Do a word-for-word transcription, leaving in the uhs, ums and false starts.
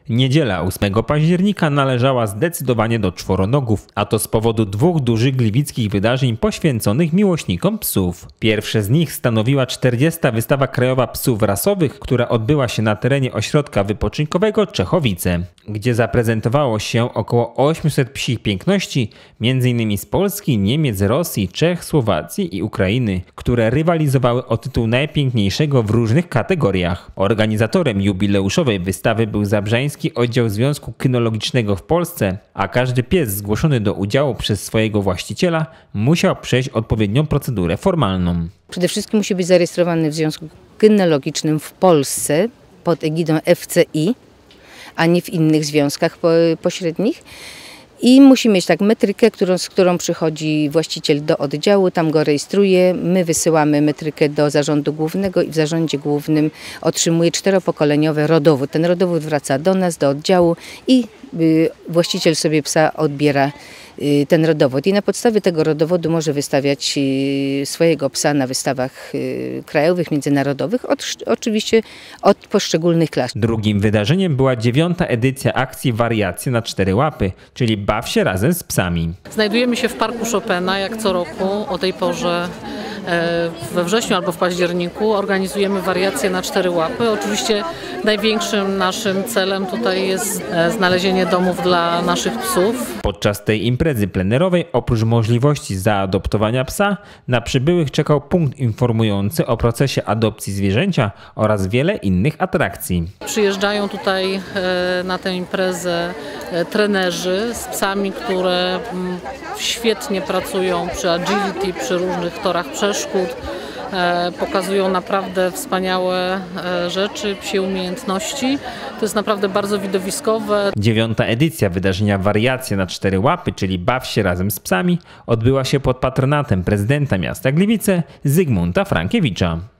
Niedziela ósmego października należała zdecydowanie do czworonogów, a to z powodu dwóch dużych gliwickich wydarzeń poświęconych miłośnikom psów. Pierwsze z nich stanowiła czterdziesta wystawa krajowa psów rasowych, która odbyła się na terenie ośrodka wypoczynkowego Czechowice, gdzie zaprezentowało się około osiemset psich piękności, między innymi z Polski, Niemiec, Rosji, Czech, Słowacji i Ukrainy, które rywalizowały o tytuł najpiękniejszego w różnych kategoriach. Organizatorem jubileuszowej wystawy był Zabrzański Oddział Związku Kynologicznego w Polsce, a każdy pies zgłoszony do udziału przez swojego właściciela musiał przejść odpowiednią procedurę formalną. Przede wszystkim musi być zarejestrowany w Związku Kynologicznym w Polsce pod egidą F C I, a nie w innych związkach pośrednich. I musi mieć tak metrykę, którą, z którą przychodzi właściciel do oddziału, tam go rejestruje. My wysyłamy metrykę do zarządu głównego i w zarządzie głównym otrzymuje czteropokoleniowy rodowód. Ten rodowód wraca do nas, do oddziału i y, właściciel sobie psa odbiera y, ten rodowód. I na podstawie tego rodowodu może wystawiać y, swojego psa na wystawach y, krajowych, międzynarodowych, od, oczywiście od poszczególnych klas. Drugim wydarzeniem była dziewiąta edycja akcji Wariacje na cztery łapy, czyli Baw się razem z psami. Znajdujemy się w Parku Chopina, jak co roku o tej porze we wrześniu albo w październiku organizujemy wariacje na cztery łapy. Oczywiście największym naszym celem tutaj jest znalezienie domów dla naszych psów. Podczas tej imprezy plenerowej oprócz możliwości zaadoptowania psa na przybyłych czekał punkt informujący o procesie adopcji zwierzęcia oraz wiele innych atrakcji. Przyjeżdżają tutaj na tę imprezę trenerzy z psami, które świetnie pracują przy agility, przy różnych torach przeszkód. Pokazują naprawdę wspaniałe rzeczy, psie umiejętności. To jest naprawdę bardzo widowiskowe. Dziewiąta edycja wydarzenia Wariacje na cztery łapy, czyli Baw się razem z psami, odbyła się pod patronatem prezydenta miasta Gliwice Zygmunta Frankiewicza.